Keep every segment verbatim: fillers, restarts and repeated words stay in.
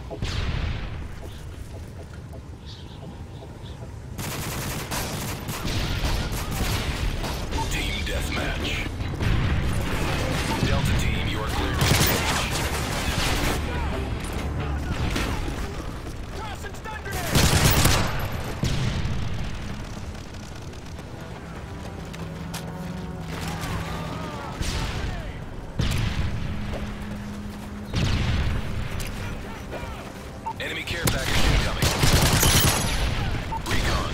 Team deathmatch. Delta team, you are cleared to engage. Tossing stun grenade! Enemy care package incoming. Recon.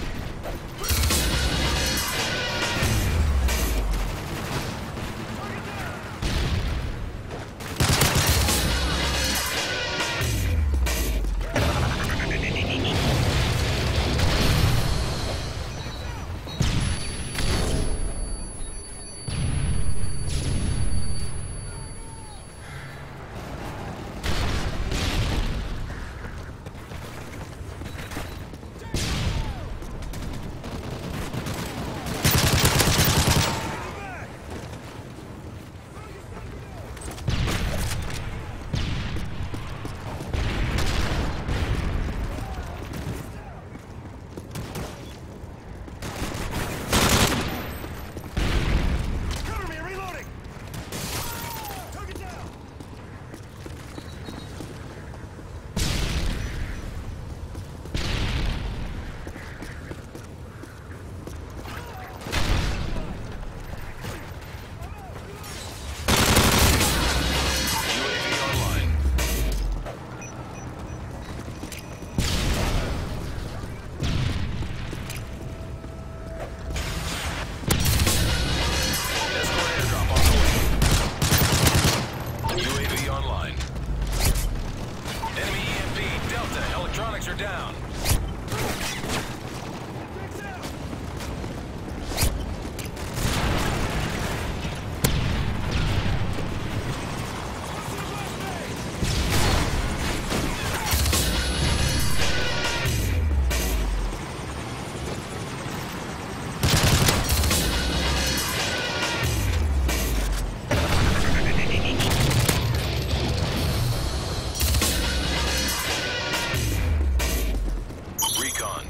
Cover me, reloading! Target down! U A V online. Escort airdrop on the way. U A V online. Enemy E M P, Delta, electronics are down. Recon.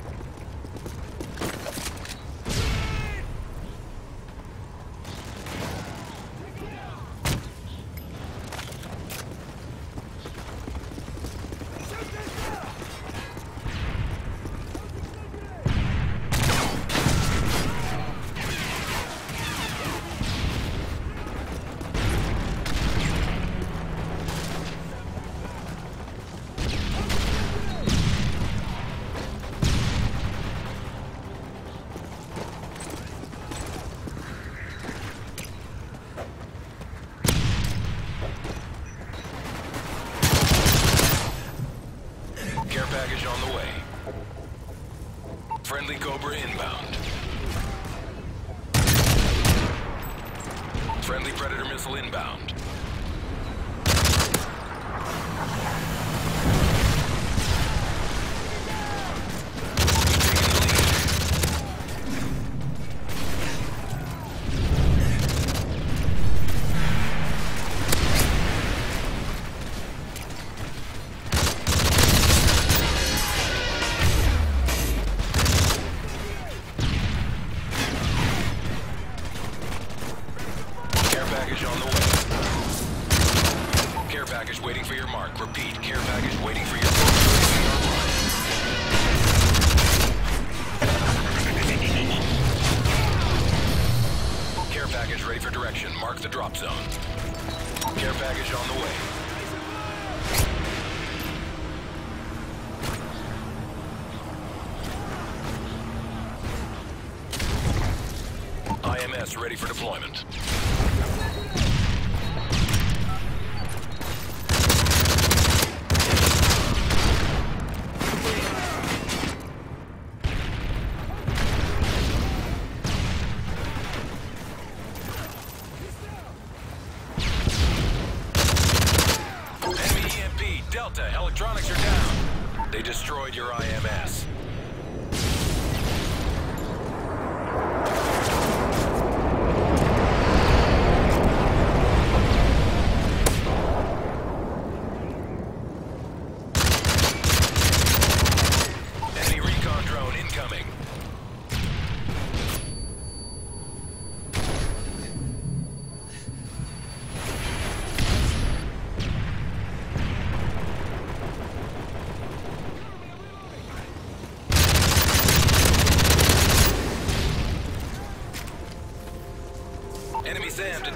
Care package on the way. Friendly Cobra inbound. Friendly Predator missile inbound. Care package on the way. Care package waiting for your mark. Repeat, care package waiting for your mark. Care package ready for direction. Mark the drop zone. Care package on the way. I M S ready for deployment. Enemy E M P, Delta, electronics are down. They destroyed your I M S.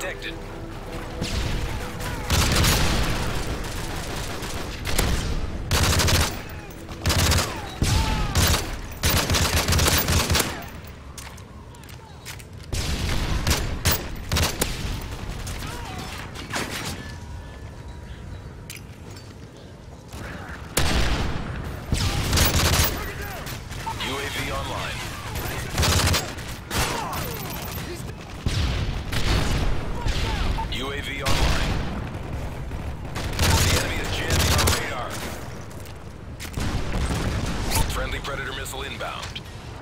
detected. U A V online. U A V online. The enemy is jamming our radar. Friendly Predator missile inbound.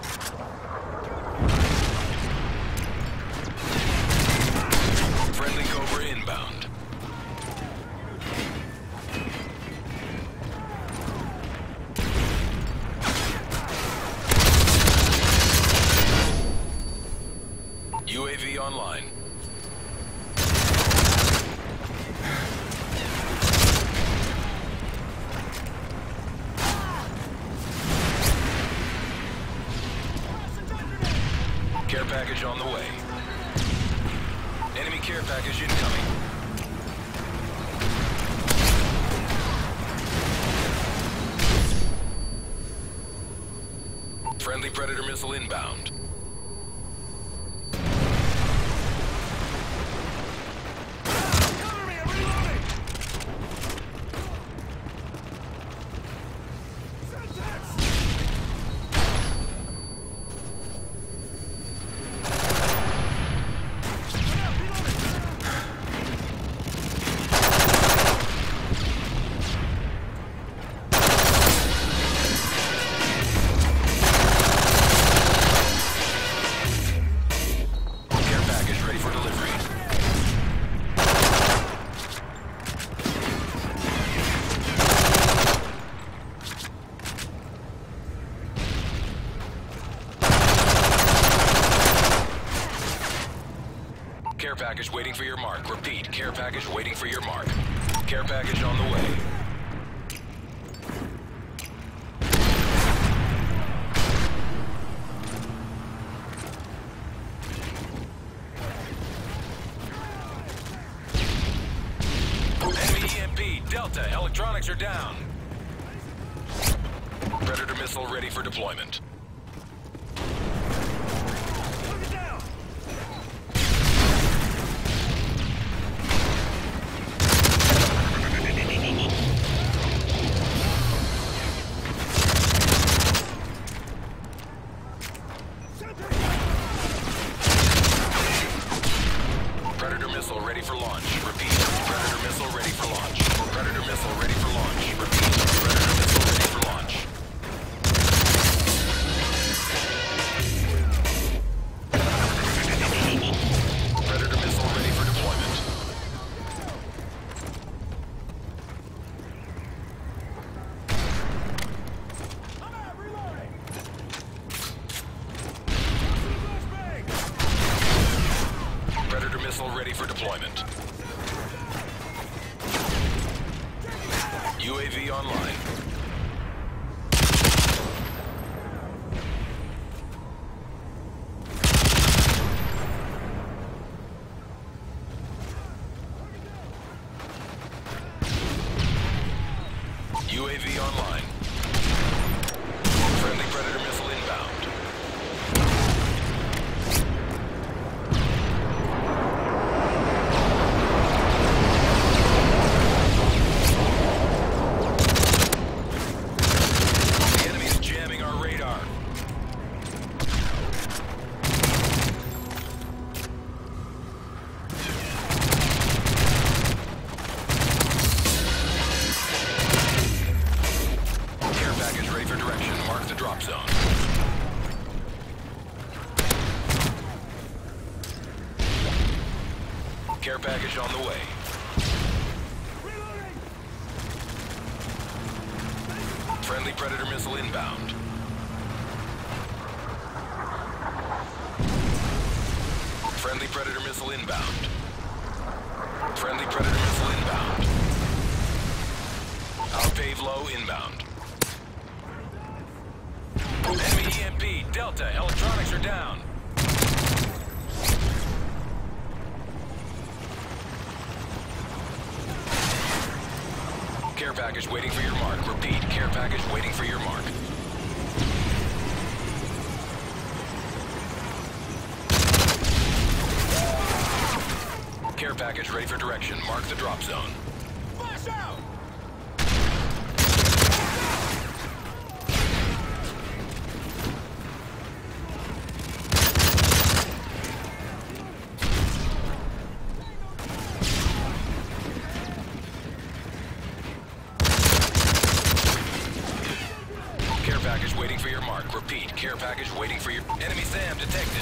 Friendly Cobra inbound. U A V online. Care package on the way. Enemy care package incoming. Friendly Predator missile inbound. Cover me, I'm reloading! Syntax! Care package ready for delivery. Care package waiting for your mark. Repeat, care package waiting for your mark. Care package on the way. Enemy E M P, Delta, electronics are down. Predator missile ready for deployment. Target down! Predator missile ready for launch. Repeat, Predator missile ready for launch. Predator missile ready for launch. Repeat, Predator missile ready for launch. Predator missile ready for deployment. I'm out, reloading! Flashbang! Predator missile ready for deployment. U A V online. U A V online. Friendly Predator missile inbound. The enemy is jamming our radar. Care package ready for direction. Mark the drop zone. Care package on the way. Reloading! Friendly Predator missile inbound. Friendly Predator missile inbound. Friendly Predator missile inbound. Our pave low inbound. Enemy E M P, Delta, electronics are down. package waiting for your mark. Repeat, care package waiting for your mark. Care package ready for direction. Mark the drop zone. Flash out! Care package waiting for your mark. Repeat, care package waiting for your... Enemy SAM detected.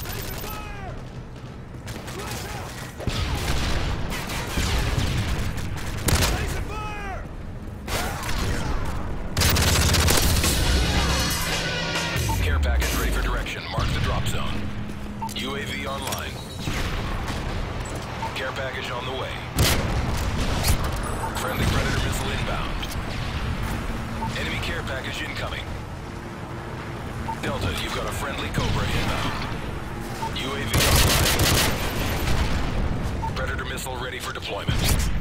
Care package ready for direction. Mark the drop zone. U A V online. Care package on the way. Friendly Predator missile inbound. Enemy care package incoming. Delta, you've got a friendly Cobra inbound. U A V online. Predator missile ready for deployment.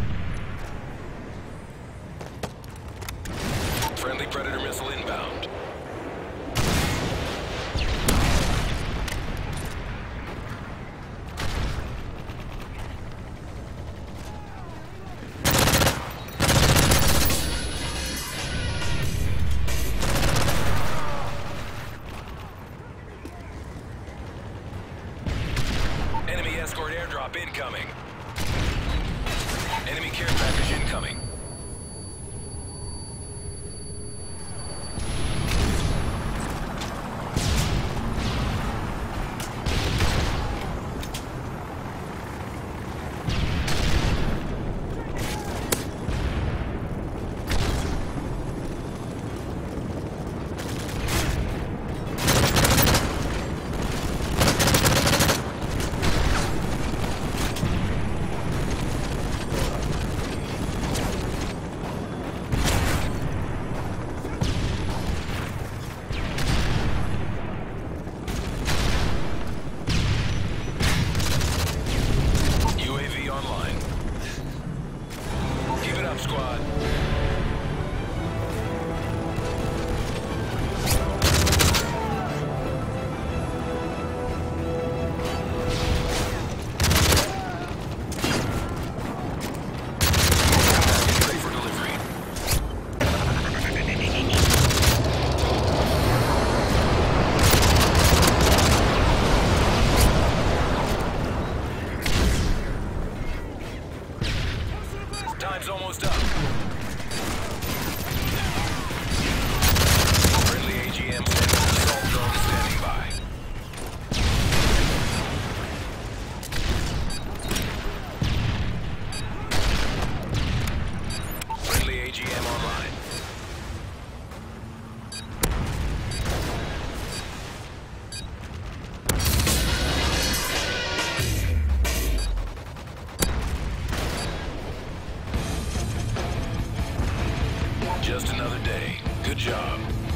Friendly Predator missile inbound. Enemy escort airdrop incoming. Enemy care package incoming. U A V online. Keep it up, squad. Package ready for delivery. Time's almost up. Friendly A G M assault drone standing by. Friendly A G M online. Just another day. Good job.